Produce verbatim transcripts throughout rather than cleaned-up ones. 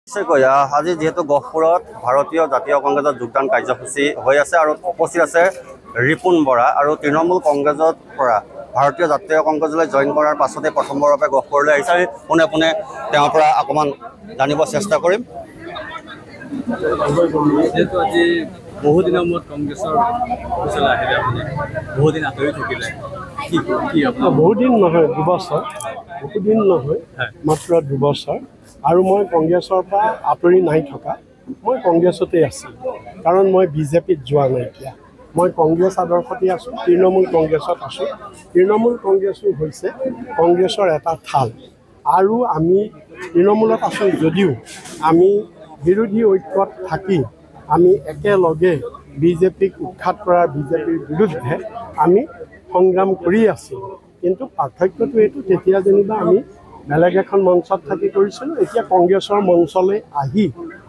নিশ্চয়কৈ আজি যেহেতু গহপুৰত ভাৰতীয় জাতীয় কংগ্ৰেছৰ যোগদান কাৰ্যসূচী হৈ আছে আৰু উপস্থিত আছে ৰিপুণ বৰা আৰু তৃণমূল কংগ্ৰেছৰ পৰা ভাৰতীয় জাতীয় কংগ্ৰেছলৈ জইন কৰাৰ পাছতে প্ৰথমবাৰৰ বাবে গহপুৰলৈ আহিছে। আমি পোনে পোনে তেওঁৰ পৰা অকণমান জানিব চেষ্টা কৰিম। যেহেতু আজি বহু দিনৰ মূৰত কংগ্ৰেছৰ অফিচলৈ আহিলে, আপুনি বহু দিন আঁতৰি থাকিলে, কি কি আপোনাৰ? বহুদিন নহয়, দুবছৰ। বহুদিন নহয়, মাত্ৰ দুবছৰ। আৰু মই কংগ্ৰেছৰ পৰা আঁতৰি নাই থকা, মই কংগ্ৰেছতে আছোঁ। কাৰণ মই বিজেপিত যোৱা নাই। এতিয়া মই কংগ্ৰেছ আদৰ্শতে আছোঁ, তৃণমূল কংগ্ৰেছত আছোঁ। তৃণমূল কংগ্ৰেছো হৈছে কংগ্ৰেছৰ এটা থাল। আৰু আমি তৃণমূলত আছোঁ যদিও আমি বিৰোধী ঐক্যত থাকি আমি একেলগে বিজেপিক উৎখাত কৰাৰ বিজেপিৰ বিৰুদ্ধে আমি সংগ্ৰাম কৰি আছোঁ। কিন্তু পাৰ্থক্যটো এইটো, তেতিয়া যেনিবা আমি বেলেগ এখন মঞ্চত থাকি কৰিছিলোঁ, এতিয়া কংগ্ৰেছৰ মঞ্চলৈ আহি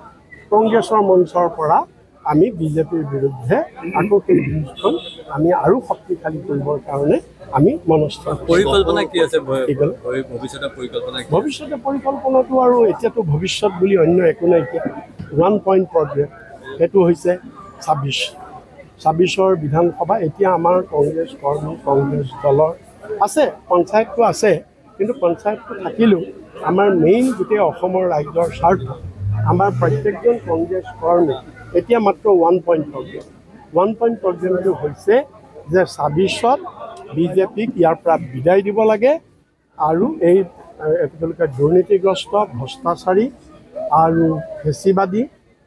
কংগ্ৰেছৰ মঞ্চৰ পৰা আমি বিজেপিৰ বিৰুদ্ধে আকৌ সেই যুঁজখন আমি আৰু শক্তিশালী কৰিবৰ কাৰণে আমি মনস্থ। পৰিকল্পনা কি আছে ভৱিষ্যতৰ পৰিকল্পনা? ভৱিষ্যতে পৰিকল্পনাটো আৰু এতিয়াতো ভৱিষ্যত বুলি অন্য একো নাই। এতিয়া ওৱান পইণ্ট প্ৰগ্ৰেম, সেইটো হৈছে ছাব্বিছ ছাব্বিছৰ বিধানসভা। এতিয়া আমাৰ কংগ্ৰেছ কৰ্মী কংগ্ৰেছ দলৰ আছে, পঞ্চায়তটো আছে, কিন্তু পঞ্চায়তটো থাকিলেও আমাৰ মেইন গোটেই অসমৰ ৰাইজৰ স্বাৰ্থ, আমাৰ প্ৰত্যেকজন কংগ্ৰেছ কৰ্মী এতিয়া মাত্ৰ one point program. One point প্ৰগ্ৰেমটো হৈছে যে ছাব্বিছত বিজেপিক ইয়াৰ পৰা বিদায় দিব লাগে আৰু এই তেওঁলোকে দুৰ্নীতিগ্ৰস্ত, ভ্ৰষ্টাচাৰী আৰু ফেচিবাদী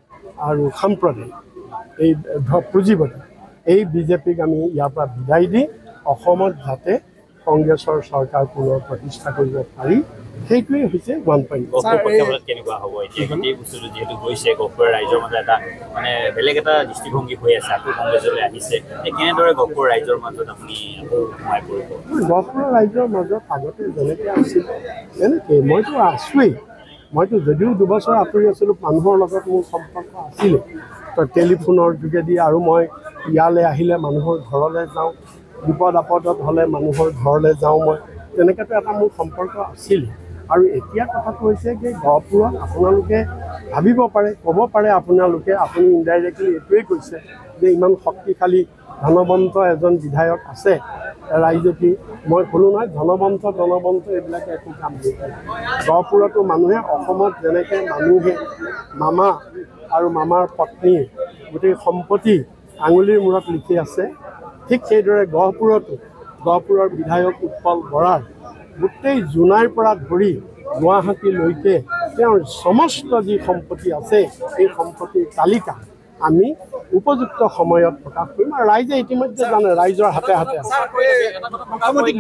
আৰু সাম্প্ৰদায়িক এই পুঁজিবাদী এই বিজেপিক আমি ইয়াৰ পৰা বিদায় দি অসমত যাতে কংগ্ৰেছৰ চৰকাৰ পুনৰ প্ৰতিষ্ঠা কৰিব পাৰি, সেইটোৱেই হৈছে ওৱান পইণ্ট। কেনেকুৱা হ'ব এতিয়া এই বস্তুটো যিহেতু গৈছে গহপুৰৰ ৰাইজৰ মাজত এটা মানে বেলেগ এটা দৃষ্টিভংগী হৈ আছে, আকৌ কংগ্ৰেছলৈ আহিছে, কেনেদৰে গহপুৰৰ ৰাইজৰ মাজত আপুনি আকৌ সোমাই পৰিব? গহপুৰৰ ৰাইজৰ মাজত আগতে যেনেকৈ আছিল তেনেকৈ মইতো আছোৱেই। মইতো যদিও দুবছৰ আঁতৰি আছিলোঁ, মানুহৰ লগত মোৰ সম্পৰ্ক আছিলে, তো টেলিফোনৰ যোগেদি, আৰু মই ইয়ালৈ আহিলে মানুহৰ ঘৰলৈ যাওঁ, বিপদ আপদত হ'লে মানুহৰ ঘৰলৈ যাওঁ মই, তেনেকুৱাতো এটা মোৰ সম্পৰ্ক আছিলে। আৰু এতিয়া কথাটো হৈছে কি, গহপুৰত আপোনালোকে ভাবিব পাৰে, ক'ব পাৰে আপোনালোকে, আপুনি ইনডাইৰেক্টলি এইটোৱেই কৈছে যে ইমান শক্তিশালী ধনৱন্ত এজন বিধায়ক আছে ৰাইজতী। মই ক'লোঁ নহয়, ধনৱন্ত ধনৱন্ত এইবিলাকে একো কাম নকৰে। গহপুৰতো মানুহে অসমত যেনেকৈ মানুহে মামা আৰু মামাৰ পত্নীৰ গোটেই সম্পত্তি আঙুলিৰ মূৰত লিখি আছে, ঠিক সেইদৰে গহপুৰতো গহপুৰৰ বিধায়ক উৎপল বৰাৰ গোটেই জোনাইৰ পৰা ধৰি গুৱাহাটীলৈকে তেওঁৰ সমস্ত যি সম্পত্তি আছে সেই সম্পত্তিৰ তালিকা আমি উপযুক্ত সময়ত প্ৰকাশ কৰিম। আৰু ৰাইজে ইতিমধ্যে জানে, ৰাইজৰ হাতে হাতে আছে। আপুনি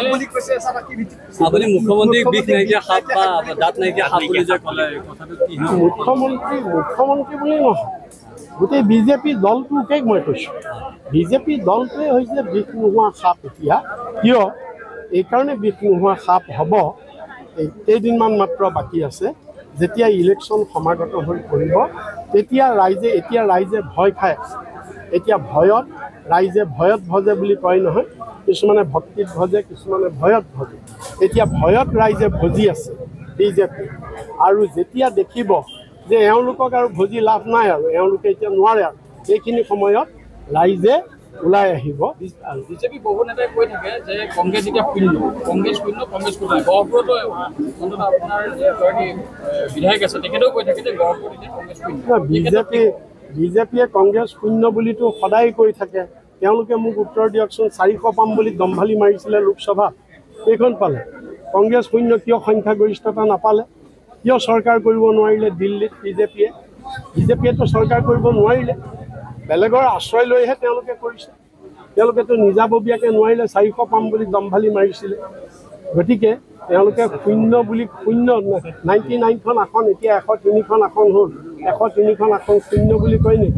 মুখ্যমন্ত্ৰীক বিষ নাইকিয়া সাপ বা দাঁত নাইকিয়া সাপ বুলি যে ক'লে, কথাটো কি? মুখ্যমন্ত্ৰী মুখ্যমন্ত্ৰী বুলি নহয়, গোটেই বিজেপি দলটোকে মই কৈছোঁ। বিজেপি দলটোৱে হৈছে বিষ নোহোৱা সাপ। এতিয়া কিয় এইকাৰণে বিষ নোহোৱা সাপ হ'ব, এই কেইদিনমান মাত্ৰ বাকী আছে, যেতিয়া ইলেকশ্যন সমাগত হৈ পৰিব তেতিয়া ৰাইজে, এতিয়া ৰাইজে ভয় খাই আছে। এতিয়া ভয়ত ৰাইজে ভয়ত ভজে বুলি কয় নহয়, কিছুমানে ভক্তিত ভজে, কিছুমানে ভয়ত ভজে। এতিয়া ভয়ত ৰাইজে ভজি আছে বিজেপি, আৰু যেতিয়া দেখিব যে এওঁলোকক আৰু ভজি লাভ নাই আৰু এওঁলোকে এতিয়া নোৱাৰে, আৰু সেইখিনি সময়ত ৰাইজে ওলাই আহিব। বিজেপি বহু নেতাই কৈ থাকে যে কংগ্ৰেছ এতিয়া শূন্য, কংগ্ৰেছ শূন্য, কংগ্ৰেছ শূন্য। গহপুৰতো আপোনাৰ যে এগৰাকী বিধায়ক আছে, তেখেতেও কৈ থাকে যে গহপুৰত এতিয়া কংগ্ৰেছ শূন্য। বিজেপি বিজেপিয়ে কংগ্ৰেছ শূন্য বুলিতো সদায় কৈ থাকে। তেওঁলোকে মোক উত্তৰ দিয়কচোন, চাৰিশ পাম বুলি দম্ভালি মাৰিছিলে লোকসভাত, কেইখন পালে? কংগ্ৰেছ শূন্য কিয় সংখ্যাগৰিষ্ঠতা নাপালে? কিয় চৰকাৰ কৰিব নোৱাৰিলে দিল্লীত বিজেপিয়ে? বিজেপিয়েতো চৰকাৰ কৰিব নোৱাৰিলে, বেলেগৰ আশ্ৰয় লৈহে তেওঁলোকে কৰিছে। তেওঁলোকেতো নিজাববীয়াকৈ নোৱাৰিলে, চাৰিশ পাম বুলি দম্ভালি মাৰিছিলে। গতিকে তেওঁলোকে শূন্য বুলি শূন্য নাইণ্টি নাইনখন আসন, এতিয়া এশ তিনিখন আসন হ'ল, এশ তিনিখন আসন শূন্য বুলি কয় নেকি?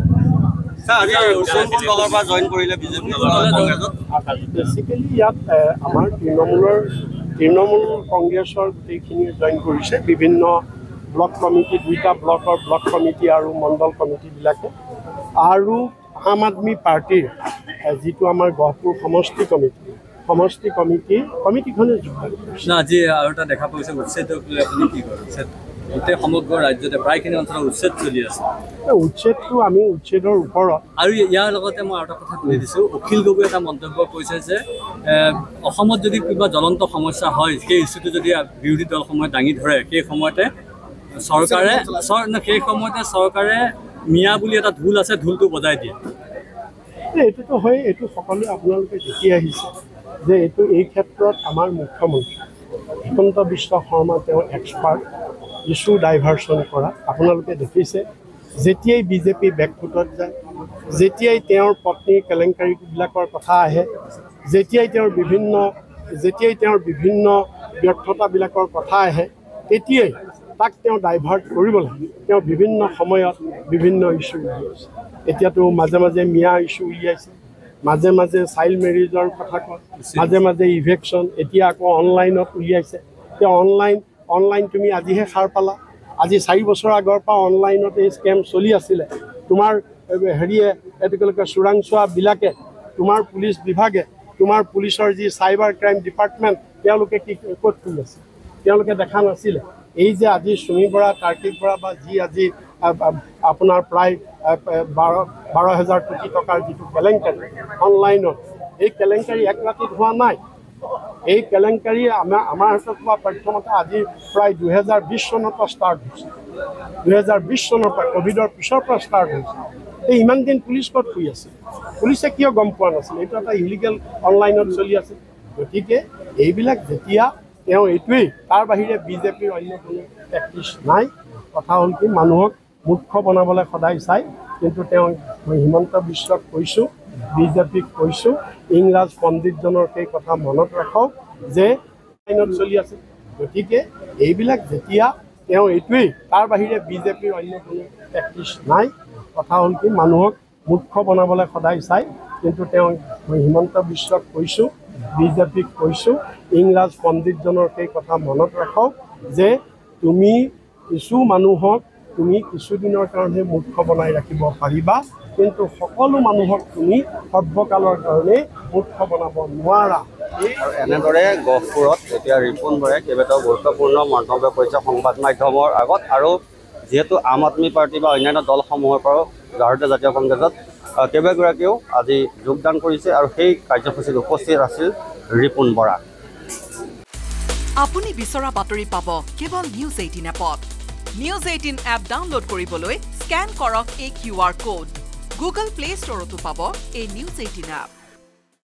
বেচিকেলি ইয়াত আমাৰ তৃণমূলৰ তৃণমূল কংগ্ৰেছৰ গোটেইখিনিয়ে জইন কৰিছে, বিভিন্ন ব্লক কমিটি, দুইটা ব্লকৰ ব্লক কমিটি আৰু মণ্ডল কমিটিবিলাকে, আৰু আম আদমি পাৰ্টিৰ যিটো আমাৰ গহপুৰ সমষ্টি কমিটি সমষ্টি কমিটি কমিটিখনে যোগদান কৰিছে। আজি আৰু এটা দেখা পাইছে উচ্ছেদক লৈ আপুনি কি কৰে? গোটেই সমগ্ৰ ৰাজ্যতে প্ৰায়খিনি অঞ্চলত উচ্ছেদ চলি আছে উচ্ছেদটো আমি উচ্ছেদৰ ওপৰত আৰু ইয়াৰ লগতে মই আৰু এটা কথা তুলি দিছোঁ অখিল গগৈ এটা মন্তব্য কৰিছে যে অসমত যদি কিবা জ্বলন্ত সমস্যা হয় সেই ইছ্যুটো যদি বিৰোধী দলসমূহে দাঙি ধৰে সেই সময়তে চৰকাৰে সেই সময়তে চৰকাৰে মিয়া বুলি এটা ঢোল আছে ঢোলটো বজাই দিয়ে এইটোতো হয় এইটো সকলোৱে আপোনালোকে দেখি আহিছে যে এইটো এই ক্ষেত্ৰত আমাৰ মুখ্যমন্ত্ৰী হিমন্ত বিশ্ব শৰ্মা তেওঁ এক্সপাৰ্ট ইছ্যু ডাইভাৰ্চন কৰা আপোনালোকে দেখিছে যেতিয়াই বিজেপি বেকফুটত যায় যেতিয়াই তেওঁৰ পত্নীৰ কেলেংকাৰীবিলাকৰ কথা আহে যেতিয়াই তেওঁৰ বিভিন্ন যেতিয়াই তেওঁৰ বিভিন্ন ব্যৰ্থতাবিলাকৰ কথা আহে তেতিয়াই তাক তেওঁ ডাইভাৰ্ট কৰিবলৈ তেওঁ বিভিন্ন সময়ত বিভিন্ন ইছ্যু উলিয়াইছে এতিয়াতো মাজে মাজে মিয়া ইছ্যু উলিয়াইছে মাজে মাজে চাইল্ড মেৰিজৰ কথা কয় মাজে মাজে ইভেকশ্যন এতিয়া আকৌ অনলাইনত উলিয়াইছে তেওঁ অনলাইন অনলাইন তুমি আজিহে সাৰ পালা আজি চাৰি বছৰ আগৰ পৰা অনলাইনত এই স্কেম চলি আছিলে তোমাৰ হেৰিয়ে এতিয়ালৈকে চোৰাংচোৱাবিলাকে তোমাৰ পুলিচ বিভাগে তোমাৰ পুলিচৰ যি চাইবাৰ ক্ৰাইম ডিপাৰ্টমেণ্ট তেওঁলোকে কি ক'ত কৰি আছে তেওঁলোকে দেখা নাছিলে এই যে আজি সুমি বৰা কাৰ্তিক বৰা বা যি আজি আপোনাৰ প্ৰায় বাৰ বাৰ হাজাৰ কোটি টকাৰ যিটো কেলেংকাৰী অনলাইনত এই কেলেংকাৰী এক ৰাতিত হোৱা নাই এই কেলেংকাৰী আমাৰ আমাৰ হাতত হোৱা তথ্যমতে আজি প্ৰায় দুহেজাৰ বিছ চনৰ পৰা ষ্টাৰ্ট হৈছে দুহেজাৰ বিছ চনৰ পৰা ক'ভিডৰ পিছৰ পৰা ষ্টাৰ্ট হৈছে এই ইমান দিন পুলিচ ক'ত শুই আছে পুলিচে কিয় গম পোৱা নাছিল এইটো এটা ইলিগেল অনলাইনত চলি আছে গতিকে এইবিলাক যেতিয়া তেওঁ এইটোৱেই তাৰ বাহিৰে বিজেপিৰ অন্য কোনো প্ৰেক্টিছ নাই কথা হ'ল কি মানুহক মূৰ্খ বনাবলৈ সদায় চাই কিন্তু তেওঁ মই হিমন্ত বিশ্বক কৈছোঁ বিজেপিক কৈছোঁ ইংৰাজ পণ্ডিতজনৰ সেই কথা মনত ৰাখক যে আইনত চলি আছে গতিকে এইবিলাক যেতিয়া তেওঁ এইটোৱেই তাৰ বাহিৰে বিজেপিৰ অন্য কোনো প্ৰেক্টিছ নাই কথা হ'ল কি মানুহক মূৰ্খ বনাবলৈ সদায় চাই কিন্তু তেওঁ মই হিমন্ত বিশ্বক কৈছোঁ বিজেপিক কৈছোঁ ইংৰাজ পণ্ডিতজনৰ সেই কথা মনত ৰাখক যে তুমি কিছু মানুহক তুমি কিছুদিনৰ কাৰণে মূৰ্খ বনাই ৰাখিব পাৰিবা কিন্তু সকলো মানুহক তুমি সৰ্বকালৰ কাৰণে মূৰ্খ বনাব নোৱাৰা আৰু এনেদৰে গহপুৰত এতিয়া ৰিপুণ বৰাই কেইবাটাও গুৰুত্বপূৰ্ণ মন্তব্য কৰিছে সংবাদ মাধ্যমৰ আগত আৰু যিহেতু আম আদমি পাৰ্টি বা অন্যান্য দলসমূহৰ পৰাও ভাৰতীয় জাতীয় কংগ্ৰেছত কেইবাগৰাকীও আজি যোগদান কৰিছে আৰু সেই কাৰ্যসূচীত উপস্থিত আছিল ৰিপুণ বৰা আপুনি বিচৰা বাতৰি পাব কেৱল নিউজ এইটিন এপত নিউজ এইটিন এপ ডাউনলোড কৰিবলৈ স্কেন কৰক এই Q R code Google Play ষ্টৰতো পাব এই নিউজ এইটিন এপ